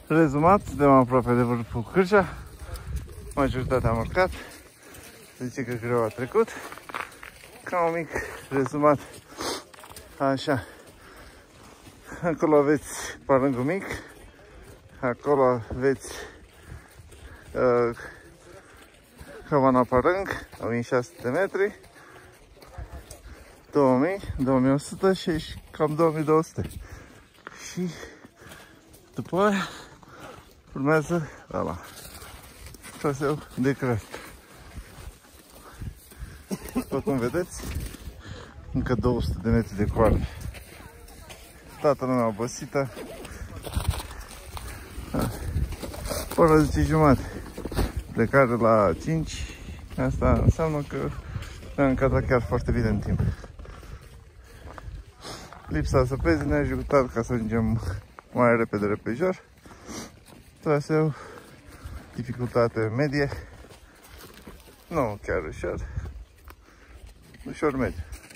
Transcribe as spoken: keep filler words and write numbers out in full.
Rezumat, suntem aproape de vârful Cârja. Majoritatea am urcat. Se zice că greu a trecut. Ca un mic rezumat. Așa. Acolo aveți palângul mic. Acolo aveți uh, Havana Palâng, o mie șase sute de metri. două mii, două mii o sută și cam două mii două sute. Și după aia urmează ăla, traseu de creastă. După cum vedeți, încă două sute de metri de coarne. Toată lumea obosită. Oră zece jumate. Plecare la cinci. Asta înseamnă că ne-am încadrat chiar foarte bine în timp. Lipsa săpezii ne-a ajutat ca să ajungem mai repede repejor. Traseu, dificultate medie. Nu chiar ușor. Ușor mediu.